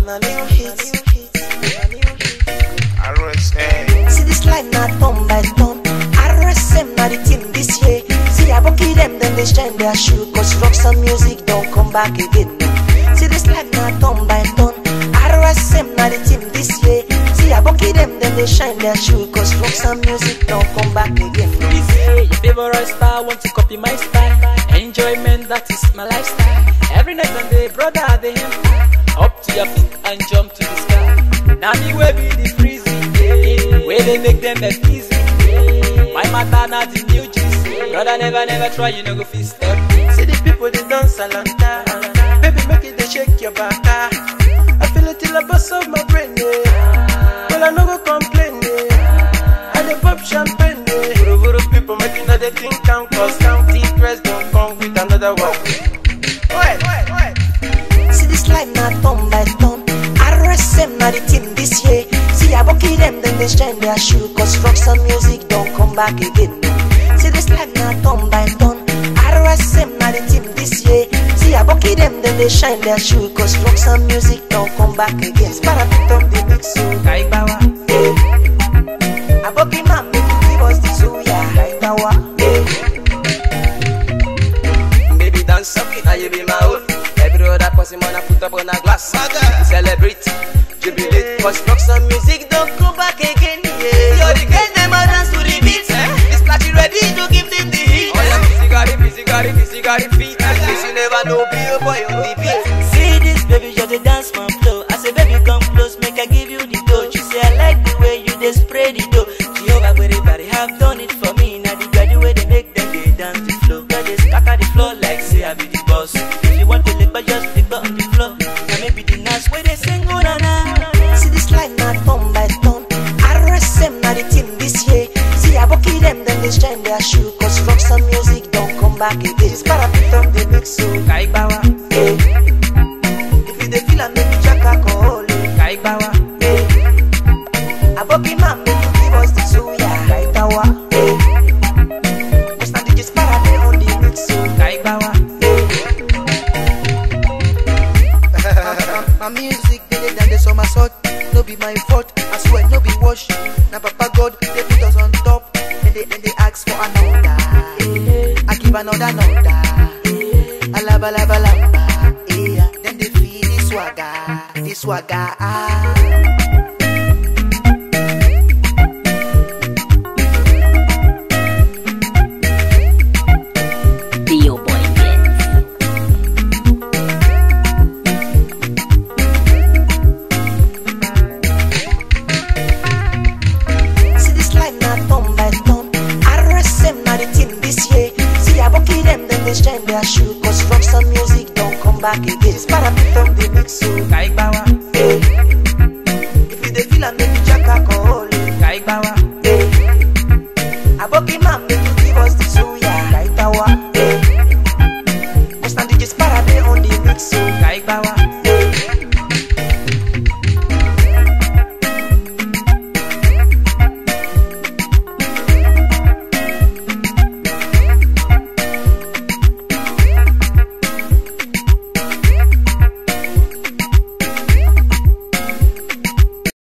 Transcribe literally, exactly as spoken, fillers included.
na new hits. R S M. See this life not turn by turn. R S M na the team this year. See I bucky them, then they shine their shoe. Cause rocks and music don't come back again. See this life not turn by turn. R S M na the team this year. See I bucky them, then they shine their shoe. Cause rocks and music don't come back again. You say your favorite star want to copy my style. Enjoyment, that is my lifestyle. Every night and day, brother, they empire. Up to your feet and jump to the sky. Now me way be the freezy, yeah. Where they make them that easy, yeah. My matter not the new juice. Brother never, never try, you know go feel step. See the people they dance alanta. Baby make it they shake your back. I feel it till I bust off my brain, yeah. Well I no go complain, yeah. I dey pop champagne, yeah. Vuru vuru people making all they think count. Cause county press don't come with another one. Wait, wait, wait. See this life not turn by turn. R S M na the team this year. See I bucky them, then they shine their shoe. Cause rocks and music don't come back again. See this life not turn by turn. R S M na the team this year. See I bucky them, then they shine their shoe. Cause rocks and music don't come back again. Sparapit on the mix, so Kaibawa, yeah. I bucky man make you give us the suya. Kaibawa, yeah. Baby dance something, now you be my own. Every other person wanna put up on a glass. We celebrate, jubilate. Cause rocks and music don't come back again, yeah. You're the girl, them a dance to the beat, eh? This party ready to give them the heat. Oh yeah, busy got it, busy got it, busy got it feet. This you never know, be a boy on the beat. See this baby, you're the dance man flow. I say baby come close, make I give you the dough. She say I like the way you they spray the dough. Jehovah, everybody have done it for me. Now the girl the way they make them they dance the flow. Girl they scatter the floor like say I be the boss. If you want to lick, but just lick on the floor. Now maybe the nice way they sing oh na na. See this life not turn by turn. R S M na the team this year. See I bucky them, then they shine their shoe. Cause rocks and music don't come back again. Sparapit on the mix, so Kaibawa, yeah. If you dey feel and make you check alcohol, Kaibawa, yeah. I bucky man make you give us the suya, Kaibawa, yeah. Just now D J Sparapit on the mix, so Kaibawa, yeah. My music, they dey dance, they somersault. No be my fault, I swear, no be wash. Now Papa God, they put us on top. And they, and they ask for another. I give another, another. Alaba, laba, laba. Yeah. Then they feel the swagger, the swagger. Ah. Dio Boy See this life not turn by turn. R S M na the team this year. See I bucky them, then they shine their shoe. Cause rocks and music don't come back again. Sparapit on the mix, so Kaibawa.